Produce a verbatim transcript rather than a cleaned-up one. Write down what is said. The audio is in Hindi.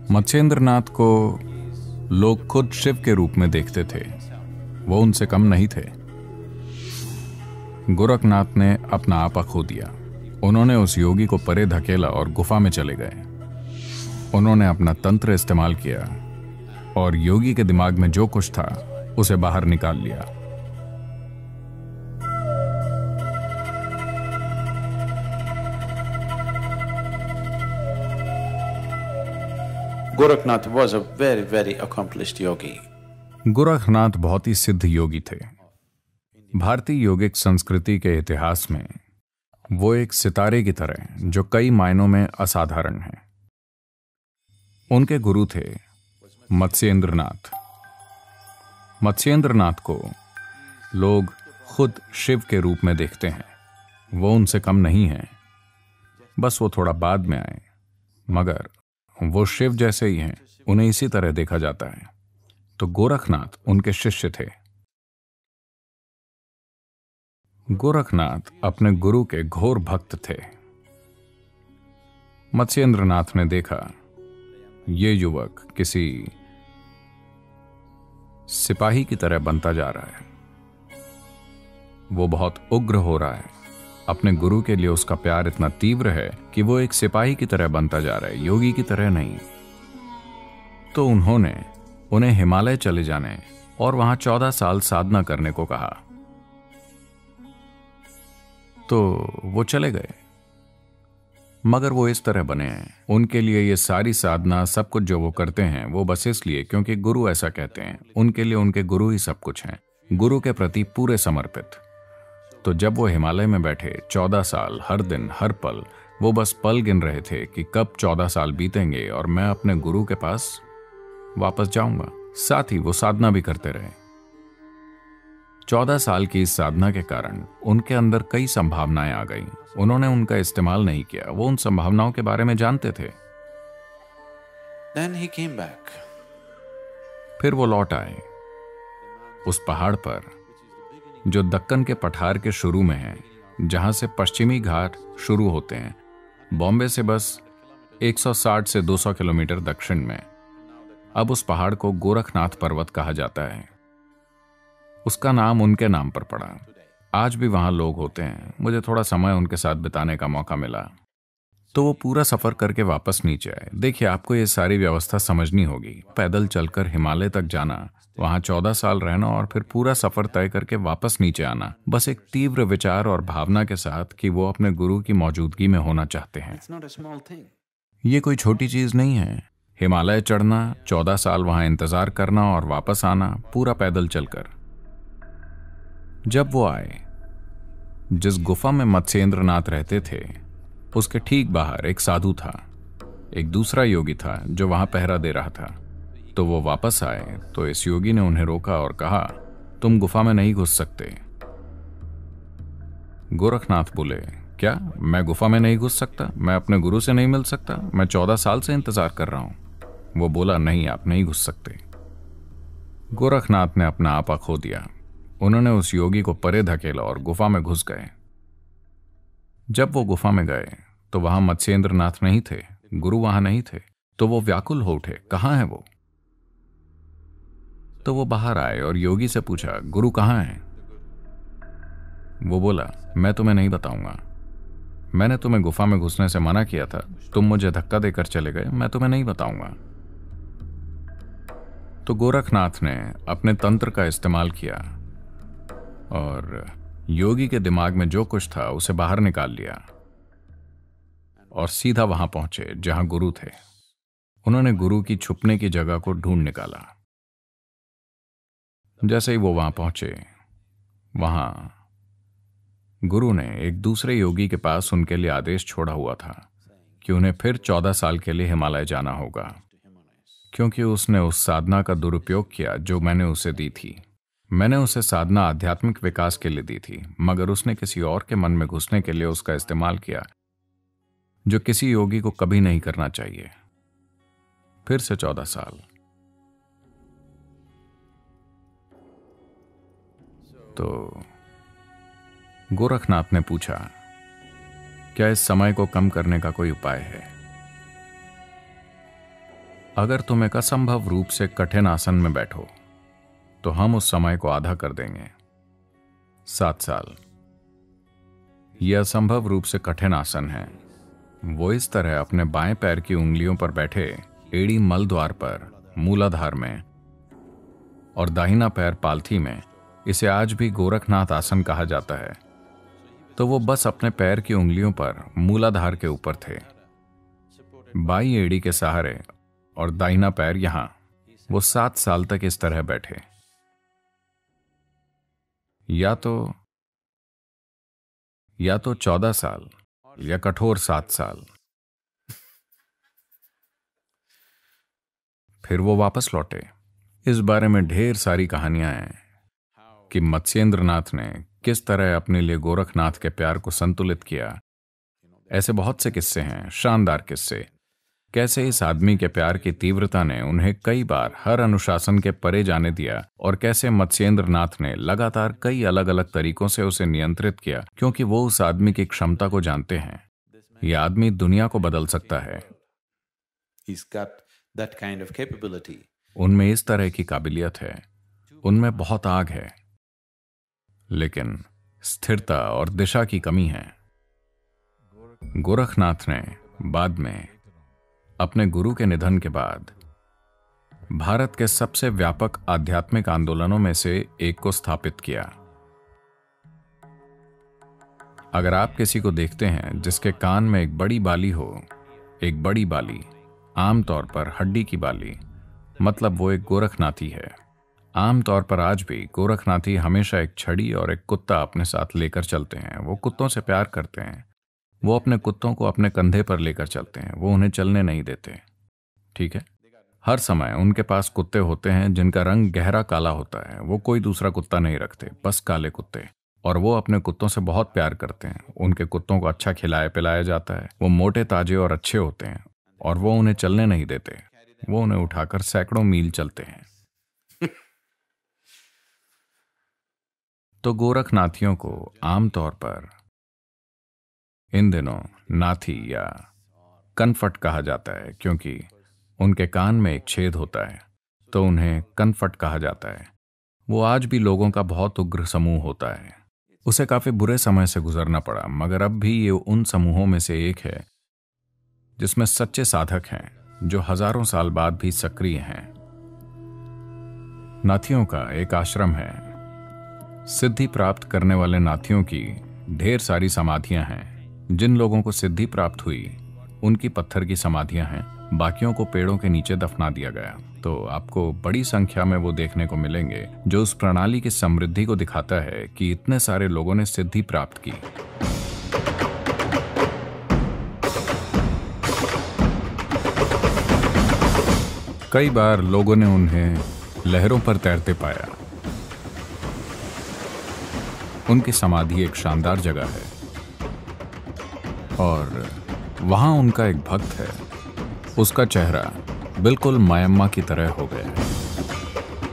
मत्स्येंद्रनाथ को लोग खुद शिव के रूप में देखते थे। वो उनसे कम नहीं थे। गोरखनाथ ने अपना आपा खो दिया। उन्होंने उस योगी को परे धकेला और गुफा में चले गए। उन्होंने अपना तंत्र इस्तेमाल किया और योगी के दिमाग में जो कुछ था उसे बाहर निकाल लिया। Gorakhnath was a very, very accomplished yogi. Gorakhnath बहुत ही सिद्ध योगी थे। भारतीय योगिक संस्कृति के इतिहास में वो एक सितारे की तरह जो कई मायनों में असाधारण हैं। उनके गुरु थे मत्स्येंद्रनाथ। मत्स्येंद्रनाथ को लोग खुद शिव के रूप में देखते हैं। वो उनसे कम नहीं हैं, बस वो थोड़ा बाद में आए, मगर वो शिव जैसे ही हैं, उन्हें इसी तरह देखा जाता है। तो गोरखनाथ उनके शिष्य थे। गोरखनाथ अपने गुरु के घोर भक्त थे। मत्स्येंद्रनाथ ने देखा ये युवक किसी सिपाही की तरह बनता जा रहा है। वो बहुत उग्र हो रहा है। अपने गुरु के लिए उसका प्यार इतना तीव्र है कि वो एक सिपाही की तरह बनता जा रहा है, योगी की तरह नहीं। तो उन्होंने उन्हें हिमालय चले जाने और वहां चौदह साल साधना करने को कहा। तो वो चले गए, मगर वो इस तरह बने हैं। उनके लिए ये सारी साधना, सब कुछ जो वो करते हैं, वो बस इसलिए क्योंकि गुरु ऐसा कहते हैं। उनके लिए उनके गुरु ही सब कुछ हैं, गुरु के प्रति पूरे समर्पित। तो जब वो हिमालय में बैठे चौदह साल, हर दिन हर पल वो बस पल गिन रहे थे कि कब चौदह साल बीतेंगे और मैं अपने गुरु के पास वापस जाऊंगा। साथ ही वो साधना भी करते रहे। चौदह साल की इस साधना के कारण उनके अंदर कई संभावनाएं आ गईं। उन्होंने उनका इस्तेमाल नहीं किया। वो उन संभावनाओं के बारे में जानते थे। Then he came back. फिर वो लौट आए उस पहाड़ पर जो दक्कन के पठार के शुरू में है, जहां से पश्चिमी घाट शुरू होते हैं, बॉम्बे से बस एक सौ साठ से दो सौ किलोमीटर दक्षिण में। अब उस पहाड़ को गोरखनाथ पर्वत कहा जाता है। उसका नाम उनके नाम पर पड़ा। आज भी वहां लोग होते हैं। मुझे थोड़ा समय उनके साथ बिताने का मौका मिला, तो वो पूरा सफर करके वापस नीचे आए। देखिए, आपको ये सारी व्यवस्था समझनी होगी। पैदल चलकर हिमालय तक जाना, वहां चौदह साल रहना और फिर पूरा सफर तय करके वापस नीचे आना, बस एक तीव्र विचार और भावना के साथ कि वो अपने गुरु की मौजूदगी में होना चाहते हैं। ये कोई छोटी चीज नहीं है। हिमालय चढ़ना, चौदह साल वहां इंतजार करना और वापस आना, पूरा पैदल चलकर। जब वो आए, जिस गुफा में मत्स्येंद्रनाथ रहते थे, उसके ठीक बाहर एक साधु था। एक दूसरा योगी था जो वहां पहरा दे रहा था। तो वो वापस आए तो इस योगी ने उन्हें रोका और कहा, तुम गुफा में नहीं घुस सकते। गोरखनाथ बोले, क्या मैं गुफा में नहीं घुस सकता? मैं अपने गुरु से नहीं मिल सकता? मैं चौदह साल से इंतजार कर रहा हूं। वो बोला, नहीं, आप नहीं घुस सकते। गोरखनाथ ने अपना आपा खो दिया। उन्होंने उस योगी को परे धकेला और गुफा में घुस गए। जब वो गुफा में गए तो वहां मत्स्येंद्रनाथ नहीं थे, गुरु वहां नहीं थे। तो वो व्याकुल हो उठे, कहां है वो? तो वो बाहर आए और योगी से पूछा, गुरु कहां है? वो बोला, मैं तुम्हें नहीं बताऊंगा। मैंने तुम्हें गुफा में घुसने से मना किया था, तुम मुझे धक्का देकर चले गए, मैं तुम्हें नहीं बताऊंगा। तो गोरखनाथ ने अपने तंत्र का इस्तेमाल किया और योगी के दिमाग में जो कुछ था उसे बाहर निकाल लिया और सीधा वहां पहुंचे जहां गुरु थे। उन्होंने गुरु की छुपने की जगह को ढूंढ निकाला। जैसे ही वो वहां पहुंचे, वहां गुरु ने एक दूसरे योगी के पास उनके लिए आदेश छोड़ा हुआ था कि उन्हें फिर चौदह साल के लिए हिमालय जाना होगा, क्योंकि उसने उस साधना का दुरुपयोग किया जो मैंने उसे दी थी। मैंने उसे साधना आध्यात्मिक विकास के लिए दी थी, मगर उसने किसी और के मन में घुसने के लिए उसका इस्तेमाल किया, जो किसी योगी को कभी नहीं करना चाहिए। फिर से चौदह साल। तो गोरखनाथ ने पूछा, क्या इस समय को कम करने का कोई उपाय है? अगर तुम एक असंभव रूप से कठिन आसन में बैठो तो हम उस समय को आधा कर देंगे, सात साल। यह असंभव रूप से कठिन आसन है। वो इस तरह अपने बाएं पैर की उंगलियों पर बैठे, एड़ी मल द्वार पर मूलाधार में और दाहिना पैर पालथी में। इसे आज भी गोरखनाथ आसन कहा जाता है। तो वो बस अपने पैर की उंगलियों पर मूलाधार के ऊपर थे, बाई एड़ी के सहारे, और दाहिना पैर यहां। वो सात साल तक इस तरह बैठे। या तो या तो चौदह साल या कठोर सात साल। फिर वो वापस लौटे। इस बारे में ढेर सारी कहानियां हैं कि मत्स्येंद्रनाथ ने किस तरह अपने लिए गोरखनाथ के प्यार को संतुलित किया। ऐसे बहुत से किस्से हैं, शानदार किस्से। कैसे इस आदमी के प्यार की तीव्रता ने उन्हें कई बार हर अनुशासन के परे जाने दिया, और कैसे मत्स्येंद्रनाथ ने लगातार कई अलग अलग तरीकों से उसे नियंत्रित किया, क्योंकि वो उस आदमी की क्षमता को जानते हैं। यह आदमी दुनिया को बदल सकता है। He's got that kind of capability. उनमें इस तरह की काबिलियत है, उनमें बहुत आग है, लेकिन स्थिरता और दिशा की कमी है। गोरखनाथ ने बाद में अपने गुरु के निधन के बाद भारत के सबसे व्यापक आध्यात्मिक आंदोलनों में से एक को स्थापित किया। अगर आप किसी को देखते हैं जिसके कान में एक बड़ी बाली हो, एक बड़ी बाली, आमतौर पर हड्डी की बाली, मतलब वो एक गोरखनाथी है। आमतौर पर आज भी गोरखनाथी हमेशा एक छड़ी और एक कुत्ता अपने साथ लेकर चलते हैं। वो कुत्तों से प्यार करते हैं। वो अपने कुत्तों को अपने कंधे पर लेकर चलते हैं। वो उन्हें चलने नहीं देते। ठीक है, हर समय उनके पास कुत्ते होते हैं जिनका रंग गहरा काला होता है। वो कोई दूसरा कुत्ता नहीं रखते, बस काले कुत्ते। और वो अपने कुत्तों से बहुत प्यार करते हैं। उनके कुत्तों को अच्छा खिलाया पिलाया जाता है। वो मोटे ताजे और अच्छे होते हैं, और वो उन्हें चलने नहीं देते। वो उन्हें उठाकर सैकड़ों मील चलते हैं। तो गोरखनाथियों को आमतौर पर इन दिनों नाथी या कनफट कहा जाता है, क्योंकि उनके कान में एक छेद होता है, तो उन्हें कनफट कहा जाता है। वो आज भी लोगों का बहुत उग्र समूह होता है। उसे काफी बुरे समय से गुजरना पड़ा, मगर अब भी ये उन समूहों में से एक है जिसमें सच्चे साधक हैं, जो हजारों साल बाद भी सक्रिय हैं। नाथियों का एक आश्रम है। सिद्धि प्राप्त करने वाले नाथियों की ढेर सारी समाधियां हैं। जिन लोगों को सिद्धि प्राप्त हुई उनकी पत्थर की समाधियां हैं, बाकियों को पेड़ों के नीचे दफना दिया गया। तो आपको बड़ी संख्या में वो देखने को मिलेंगे, जो उस प्रणाली की समृद्धि को दिखाता है कि इतने सारे लोगों ने सिद्धि प्राप्त की। कई बार लोगों ने उन्हें लहरों पर तैरते पाया। उनकी समाधि एक शानदार जगह है, और वहां उनका एक भक्त है। उसका चेहरा बिल्कुल मायम्मा की तरह हो गया है।